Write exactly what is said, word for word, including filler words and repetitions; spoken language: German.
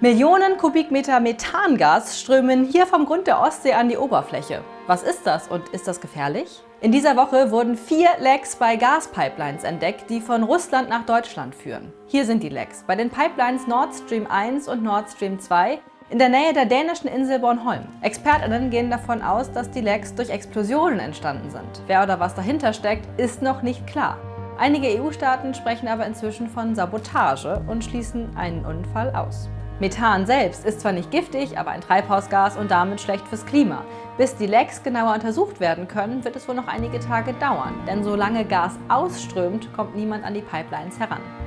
Millionen Kubikmeter Methangas strömen hier vom Grund der Ostsee an die Oberfläche. Was ist das und ist das gefährlich? In dieser Woche wurden vier Lecks bei Gaspipelines entdeckt, die von Russland nach Deutschland führen. Hier sind die Lecks bei den Pipelines Nord Stream eins und Nord Stream zwei in der Nähe der dänischen Insel Bornholm. ExpertInnen gehen davon aus, dass die Lecks durch Explosionen entstanden sind. Wer oder was dahinter steckt, ist noch nicht klar. Einige E U-Staaten sprechen aber inzwischen von Sabotage und schließen einen Unfall aus. Methan selbst ist zwar nicht giftig, aber ein Treibhausgas und damit schlecht fürs Klima. Bis die Lecks genauer untersucht werden können, wird es wohl noch einige Tage dauern, denn solange Gas ausströmt, kommt niemand an die Pipelines heran.